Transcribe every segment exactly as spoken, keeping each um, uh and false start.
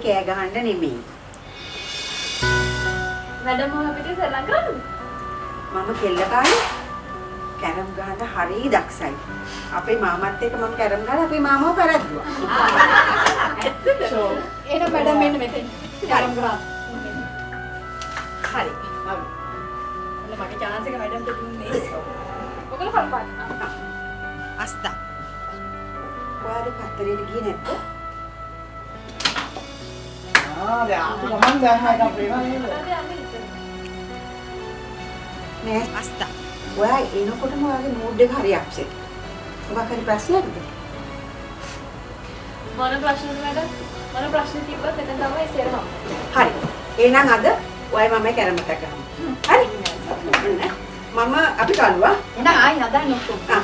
කෑ ගහන්න නෙමෙයි. මැඩම් මම අපිට සරලං කරන්නේ. මම කෙල්ල කාලේ කැරම් ගහන්න හරිය දක්ෂයි. අපේ මාමත් එක්ක මම කැරම් ගහලා අපේ මාමව කරද්දුවා. ඇත්තද? එහෙනම් මැඩම් මෙන්න මෙතෙන් කැරම් ගහන්න. හරි. හරි. ඔන්න මගේ chance එක මැඩම්ට දුන්නේ. ඔයගොල්ලෝ කල්පන්න. අස්තා. ඔයාලා පත්තරේට ගියේ නැද්ද? ආ දැන් අපි ගමන් දැම්මා එක අපේවා නේද? නෑ අස්තා. ඔයා එනකොටම ඔයාගේ මූඩ් එක හරි අප්සෙට්. මොකක් හරි ප්‍රශ්නයක්ද? මොන ප්‍රශ්නද මැඩම්? මොන ප්‍රශ්න තිබ්බත් එතන තමයි ඉස්සරහම. හරි. එහෙනම් අද ඔයයි මමයි කැරමට ගහමු. හරි? මම අපි කල්වා. එහෙනම් ආයි හදන්න ඔක්කොම. ආ.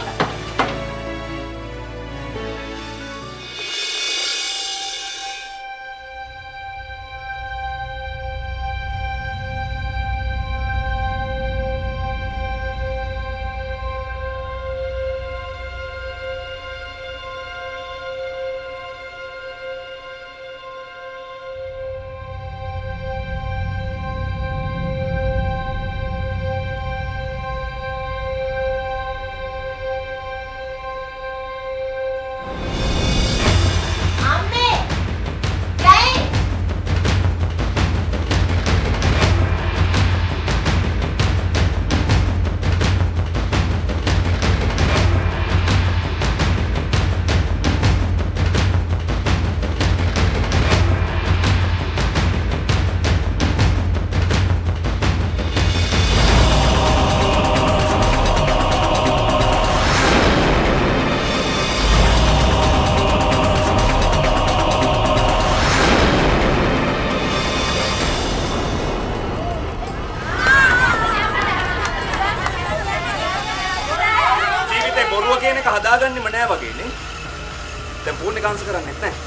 හදාගන්නෙම නෑ වගේ නේ. දැන් ෆෝන් එක ආන්සර් කරන්නේත් නෑ.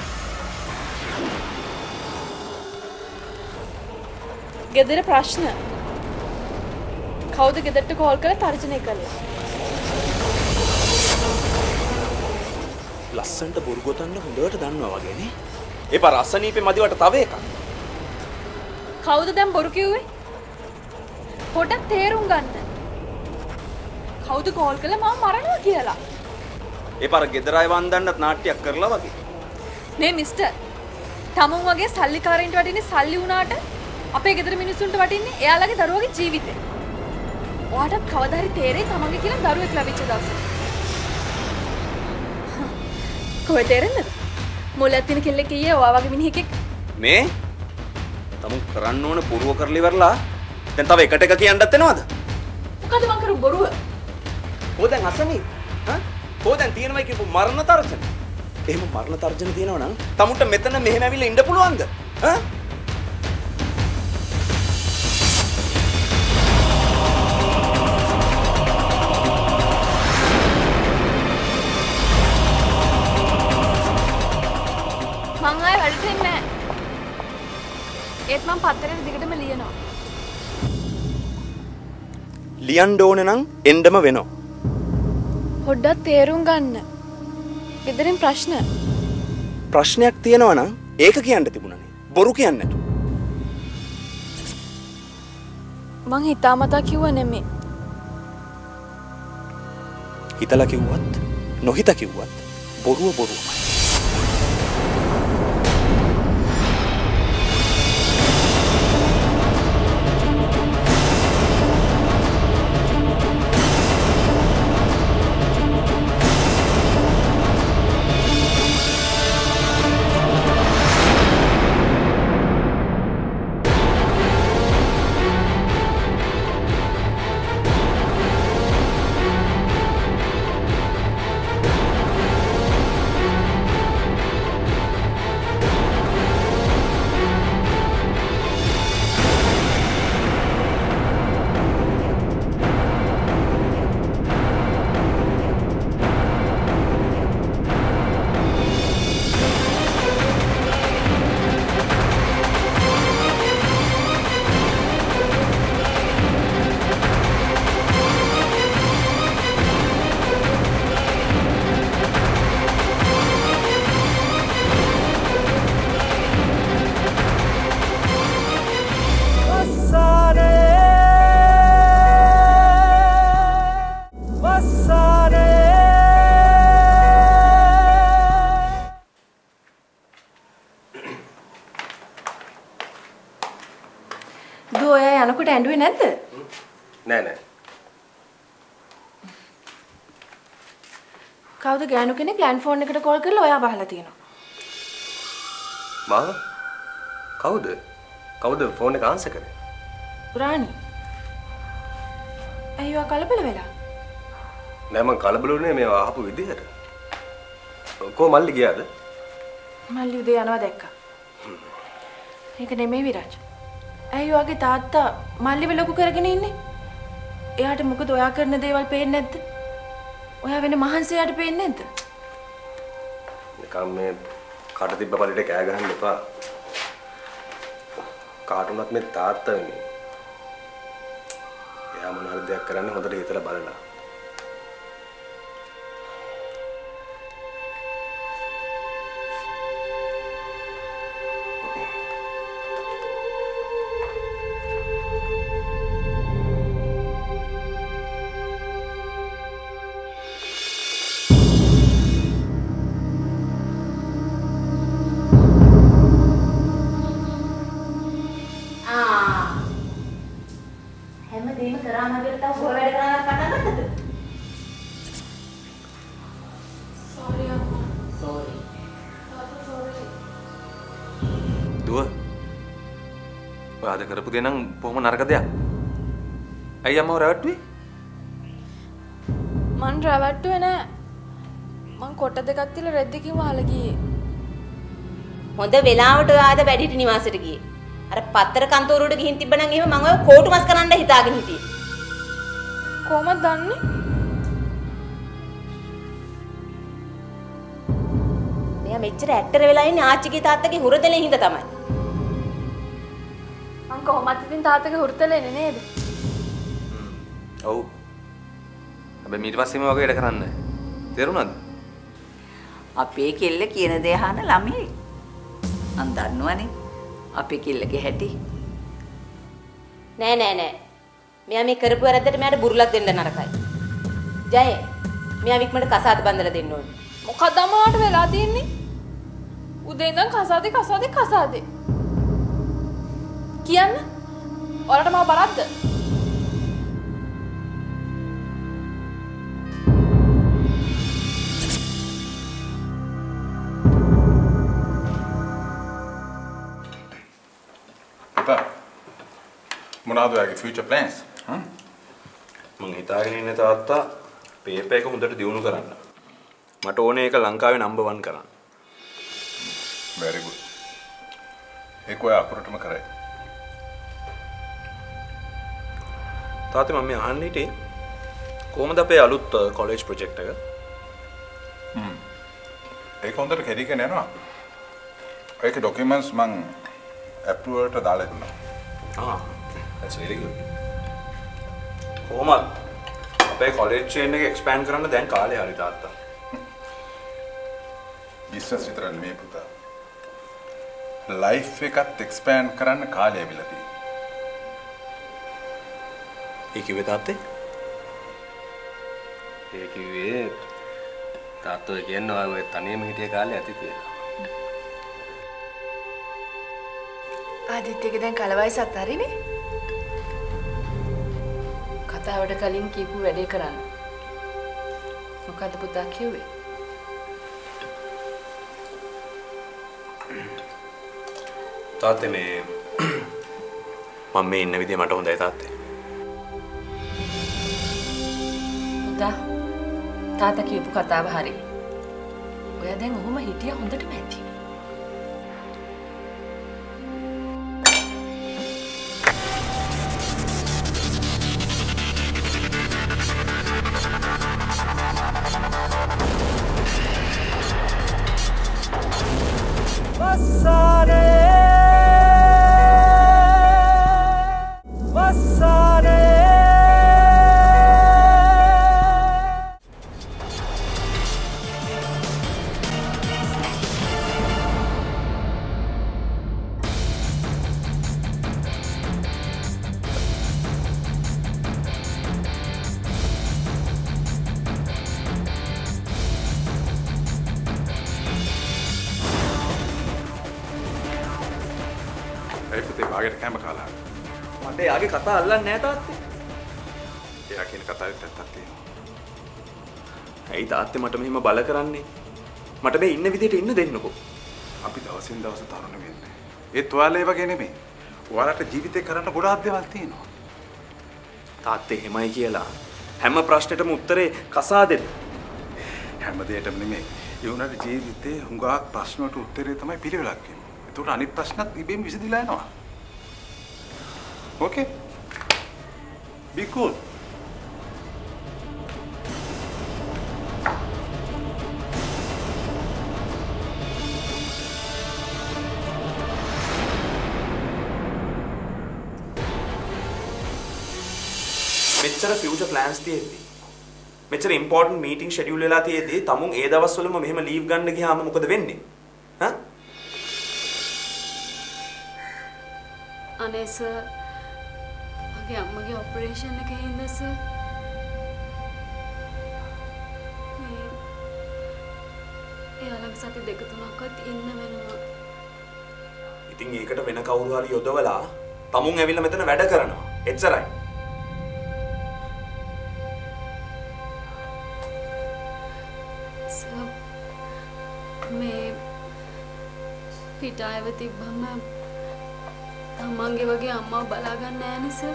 ගෙදර ප්‍රශ්න. කවුද ගෙදරට කෝල් කරලා තර්ජනය කළේ? ලස්සන්ට බොරු ගොතන්න හොඳට දන්නවා වගේ නේ. ඒ පාර අසනීපේ මදිවට තව එකක්. කවුද දැන් බොරු කිව්වේ? පොඩක් තේරුම් ගන්න. කවුද කෝල් කළා මම මරනවා කියලා? ඒ පාර ගෙදර අය වන්දන්නත් නාට්‍යයක් කරලා වගේ. මේ මිස්ටර් තමුන් වගේ සල්ලිකාරයින්ට වටින්නේ සල්ලි වුණාට අපේ ගෙදර මිනිස්සුන්ට වටින්නේ එයාලගේ දරුවගේ ජීවිතේ. ඔයාට කවදා හරි තේරෙයි තමන්ගේ කියලා දරුවෙක් ලැබිච්ච දවසේ. කොහෙද තේරෙන්නද? මොලයක් තියෙන කෙල්ලෙක් කීයේ ඔයා වගේ මිනිහෙක් මේ තමුන් කරන්න ඕන පුරුව කරලි වරලා දැන් තව එකට එක කියන්නත් එනවද? මොකද මං කරු බොරුව? කොහෙන් අසනී? හා? කොහෙන් තියෙනවයි කියපු මරණ තර්ජන? එහෙම මරණ තර්ජන තියෙනවා නම් තමුන්ට මෙතන මෙහෙම ඇවිල්ලා ඉන්න පුළුවන්ද? හා? මං ආයෙ වැඩට එන්නේ නැහැ. ඒත් මං පත්තරේ දිගටම ලියනවා. ලියන්න ඕනේ නම් එන්නම වෙනවා. පොඩ්ඩක් තේරුම් ගන්න. ගෙදරින් ප්‍රශ්න. ප්‍රශ්නයක් තියෙනවා නම් ඒක කියන්න තිබුණානේ. බොරු කියන්නේ නැතු. මං හිතාමතා කිව්ව නෙමෙයි. හිතලා කිව්වත් නොහිත කිව්වත් බොරුව බොරුවමයි. ඔයා යනකොට ඇඬුවේ නැද්ද? නෑ නෑ. කවුද ගෑනු කෙනෙක් ලෑන්ඩ් ෆෝන් එකට කෝල් කරලා ඔයා බහලා තියෙනවා. මාව? කවුද? කවුද ෆෝන් එක ආන්සර් කරේ? රාණි. අයියෝ කලබල වෙලා. නෑ මං කලබල වුණේ මේ ආපු විදිහට. කො මල්ලි ගියාද? මල්ලි උදේ යනවා දැක්කා. ඒක නෙමෙයි විරාජ්. අයියෝ වගේ තාත්තා මල්ලිව ලොකු කරගෙන ඉන්නේ. එයාට මොකද ඔයා කරන දේවල් පේන්නේ නැද්ද? ඔයා වෙන මහන්සියට පේන්නේ නැද්ද? නිකම් මේ කාට තිබ්බ පළිට කෑ ගහන්න එපා. කාටුණත් මේ තාත්තා වෙන්නේ. එයා මොන හරි දෙයක් කරන්නේ හොඳට හිතලා බලලා. කරපු දේ නම් බොහොම නරක දෙයක්. ඇයි අම්මව රැවට්ටුවේ? මං රැවට්ටුවේ නෑ. මං කොට දෙකක් තියලා රෙද්දකින් වහලා ගියේ. හොඳ වෙලාවට ආද වැඩිහිටි නිවාසෙට ගියේ. අර පත්තර කන්තෝරුවට ගිහින් තිබ්බනම් එහෙම මං ඔය කෝටු මස් කරන්න හිතාගෙන හිටියේ. කොහමද දන්නේ? මෙයා මෙච්චර ඇට්ටර වෙලා ඉන්නේ ආච්චිගේ තාත්තගේ හුරතලේ හින්දා තමයි. මං කොහොමද ඉතින් තාත්තගේ හුරතලේනේ නේද? ඔව්. හැබැයි ඊට පස්සේම වගේ වැඩ කරන්නේ. තේරුණාද? අපේ කෙල්ල කියන දේ අහන ළමයි. මං දන්නවනේ. අපේ කෙල්ලගේ හැටි. නෑ නෑ නෑ. මෙයා මේ කරපු වැරද්දට මෙයාට බුරුලක් දෙන්න නරකයි. ජය. මෙයා වික්මට කසාද බඳලා දෙන්න ඕනේ. මොකක්ද අම්මාට වෙලා තියන්නේ? උදේ ඉඳන් කසාදේ කසාදේ කසාදේ. කියන්න. ඔයාලට මාව බරද්ද? මොනවද ඔයාගේ ෆියුචර් ප්ලෑන්ස්? හ්ම් මම හිතාගෙන ඉන්නේ තාත්තා පේපර් එක හොඳට දියුණු කරන්න. මට ඕනේ ඒක ලංකාවේ නම්බර් වන් කරන්න. very good. ඒක ඔය අපරටම කරයි. තාත්තේ මම මේ අහන්න හිටියේ කොහොමද අපේ අලුත් කොලෙජ් ප්‍රොජෙක්ට් එක? හ්ම් ඒක හොඳට කෙරීගෙන යනවා. ඒකේ ડોකියුමන්ට්ස් මම අප්‍රූවල් එකට දාලා දුන්නා. ආ that's very good. කොහොමද අපේ කොලෙජ් චේන් එක එක්ස්පෑන්ඩ් කරන්න දැන් කාලේ හරි තාත්තා. බිස්නස් විතර නෙමෙයි පුතා. ලයිෆ් එකත් එක්ස්පෑන්ඩ් කරන්න කාලය ඇවිල්ලා තියෙනවා. ඒ කිව්වේ තාත්තේ? ඒ කිව්වේ තාත්තෝ කියන්නේ ඔය තනියම හිටිය කාලේ ඇති කියලා. ආදිත්‍යගේ දැන් කලවයිසත් හරිනේ. කතාවට කලින් කියපු වැඩේ කරන්න. මොකද්ද පුතා කිව්වේ? තාත්තේ මේ මම මේ ඉන්න විදිය මට හොඳයි තාත්තේ. පුතා තාත්තා කියපු කතාව හරි. ඔයා දැන් ඔහොම හිටිය හොඳටම ඇති. මට එයාගේ කතා අල්ලන්නේ නැහැ තාත්තේ. එයා කියන කතාවෙත් ඇත්තක් තියෙනවා. ඇයි තාත්තේ මට මෙහෙම බල කරන්නේ? මට මේ ඉන්න විදිහට ඉන්න දෙන්නකෝ. අපි දවසින් දවස තරුණ වෙන්නේ. ඒත් ඔයාලා ඒ වගේ නෙමෙයි. ඔයාලට ජීවිතේ කරන්න ගොඩාක් දේවල් තියෙනවා. තාත්තේ එහෙමයි කියලා හැම ප්‍රශ්නෙටම උත්තරේ කසාදෙද? හැම දෙයකටම නෙමෙයි. ඒ උනාට ජීවිතේ හුඟක් ප්‍රශ්න වලට උත්තරේ තමයි පිළිවෙලක් වෙන්නේ. ඒකට අනිත් ප්‍රශ්නත් ඉබේම විසඳිලා යනවා. Okay? Be cool. මෙච්චර ෆියුචර් ප්ලෑන්ස් තියෙද්දි මෙච්චර ඉම්පෝටන්ට් මීටින් ෂෙඩියුල් වෙලා තියෙද්දි තමුන් ඒ දවස්වලම මෙහෙම ලීව් ගන්න ගියාම මොකද වෙන්නේ? හා? අනේ සර් මගේ අම්මගේ ඔපරේෂන් එකේ ඉඳලා සර් මේ එයාලගේ සති දෙක තුනක්වත් ඉන්න වෙනවා. ඉතින් ඒකට වෙන කවුරු හරි යොදවලා තමුන් ඇවිල්ලා මෙතන වැඩ කරනවා. එච්චරයි. මේ පිටායව තිබ්බම අම්මන්ගේ වගේ අම්මව බලා ගන්න නෑනේ සර්.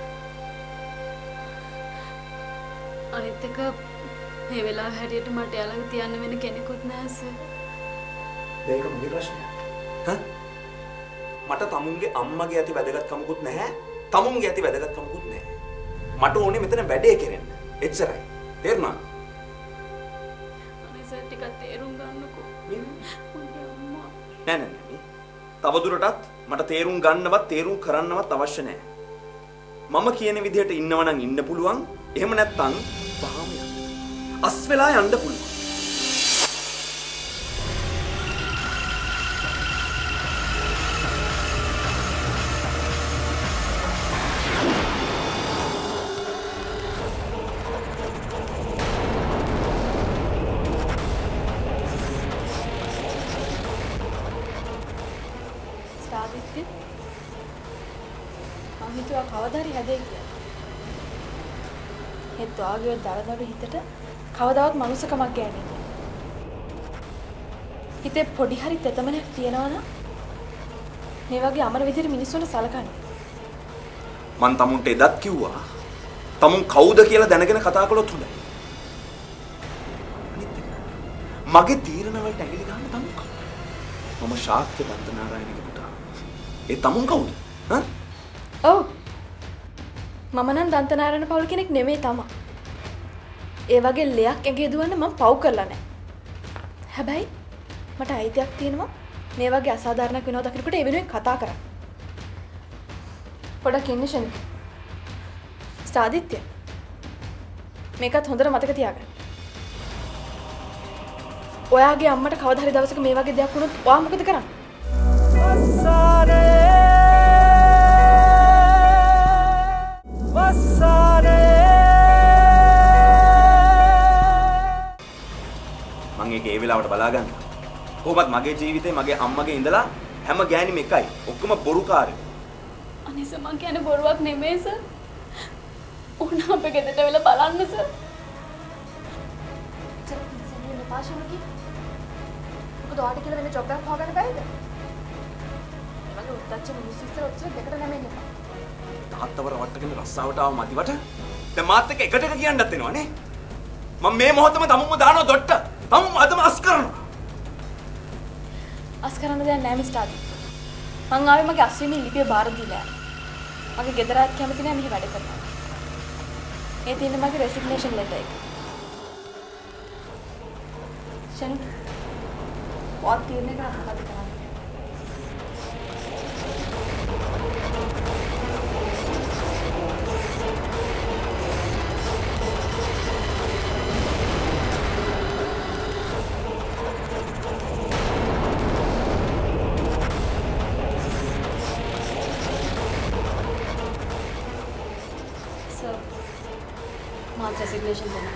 අනිත් එක මේ වෙලාව හැටියට මට යාළඟ තියන්න වෙන කෙනෙකුත් නෑ සර්. ඒක මොකද ප්‍රශ්නය? හා? මට තමුන්ගේ අම්මගේ ඇති වැදගත්කමකුත් නැහැ. තමුන්ගේ ඇති වැදගත්කමකුත් නැහැ. මට ඕනේ මෙතන වැඩේ කෙරෙන්න. එච්චරයි. තේරුණා? අනේ සර් ටිකක් තේරුම් ගන්නකෝ. මගේ අම්මා. නෑ නෑ නෑ. තවදුරටත් මට තේරුම් ගන්නවත් තේරුම් කරන්නවත් අවශ්‍ය නැහැ. මම කියන විදිහට ඉන්නව නම් ඉන්න පුළුවන්. එහෙම නැත්නම් වහාම යන්න. අස් වෙලා යන්න පුළුවන්. කවදාරි හැදේ කියලා. ඒත් ඔයාගේ දරදඬු හිතට කවදාවත් මනුස්සකමක් ගෑනේ නැහැ. හිතේ පොඩි හරි තෙතමනක් තියනවා නම් මේ වගේ අමර විදිහට මිනිස්සුන්ට සලකන්නේ. මං තමුන්ට එදත් කිව්වා තමුන් කවුද කියලා දැනගෙන කතා කළොත් හොඳයි. මගේ තීරණ වලට ඇඟිලි ගන්න තමුන් කවුද? මම ශාක්‍ය බන්තනාරායනගේ පුතා. ඒ තමුන් කවුද? හා? ඔව්. මම නම් දන්තනාරායන පවුල කෙනෙක් නෙමෙයි තමා. ඒ වගේ ලයක් ඇඟේ දුවන්න මම පව් කරලා නැහැ. හැබැයි මට අයිතියක් තියෙනවා මේ වගේ අසාධාරණයක් වෙනවා දකිනකොට ඒ වෙනුවෙන් කතා කරන්න. පොඩක් ඉන්න ෂණික. ස්ථාදිත්‍ය. මේකත් හොඳට මතක තියාගන්න. ඔයාගේ අම්මට කවදා හරි දවසක මේ වගේ දෙයක් වුණොත් ඔයා මොකද කරන්නේ? මම ඒක ඒ වෙලාවට බලා ගන්න. කොහොමත් මගේ ජීවිතේ මගේ අම්මගේ ඉඳලා හැම ගෑණිම එකයි. ඔක්කොම බොරුකාරයෝ. අනේ සර් මං කියන්නේ බොරුවක් නෙමෙයි සර්. ඕන අපේ ගෙදරට වෙලා බලන්න සර්. චල් සමේ නපාෂමකි. මොකද ඔයාට කියලා වෙන ජොබ් එකක් හොයාගන්න බැරිද? ඒ වගේ උත්තච්ච මිනිස්සු ඉස්සර ඔච්චර දෙකට නැමෙන්න එපා. තාත්තවර වට්ටගෙන රස්සාවට ආව මදිවට දැන් මාත් එක්ක එකට එක කියන්නත් වෙනවා නේ. මම මේ මොහොතේම තමුන්ව දානවා දොට්ට. තමුන් අදම අස් කරනවා. අස් කරන්න දෙයක් නැහැ මිස්ටර් ආදි. මං ආවේ මගේ අස්විමින් ලිපිය බාර දීලා. මගේ ගෙදරත් කැමති නැහැ මෙහි වැඩ කරන්න. ඒ තියෙන මගේ රෙසිග්නේෂන් ලෙටර් එක. ෂන් වත් තියෙන්නේ මොකක්ද කරන්නේ? Resignation देना.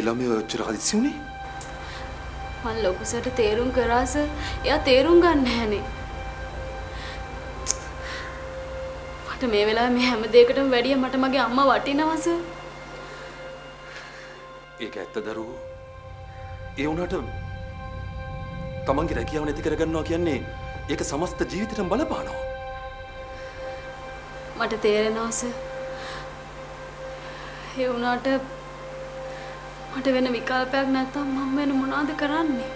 ළමයා ඔච්චර හදිස්සි වුණේ? මම ලොකුසට තේරුම් කරා සර්. එයා තේරුම් ගන්න නැහනේ. මට මේ වෙලාවේ මේ හැම දෙයකටම වැඩිය මට මගේ අම්මා වටිනවා සර්. ඒක ඇත්ත දරුවෝ. ඒ වුණාට තමන්ගේ රැකියාව නැති කරගන්නවා කියන්නේ ඒක සමස්ත ජීවිතේටම බලපානවා. මට තේරෙනවා සර්. ඒ වුණාට මට වෙන විකල්පයක් නැත්තම් මම වෙන මොනවද කරන්නේ?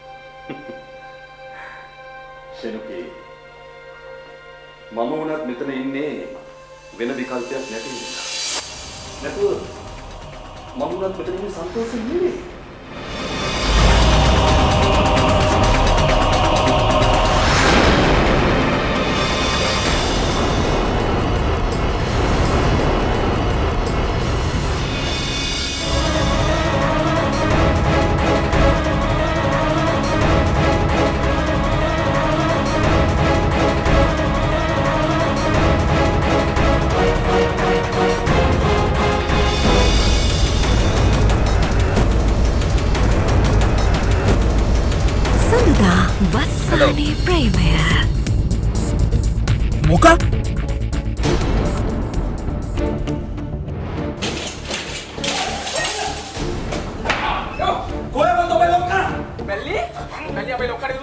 ෂෙනුකේ මම වුණත් මෙතන ඉන්නේ වෙන විකල්පයක් නැති නිසා. නැතුව මම වුණත් මෙතන ඉන්නේ සන්තෝෂෙන් නෙවෙයි. වස්සානේ ප්‍රේමය මොකක්? කොහෙන්ද ඔබ ලොක්කා? මැල්ලි? මැල්ලි අපේ ලොක්කට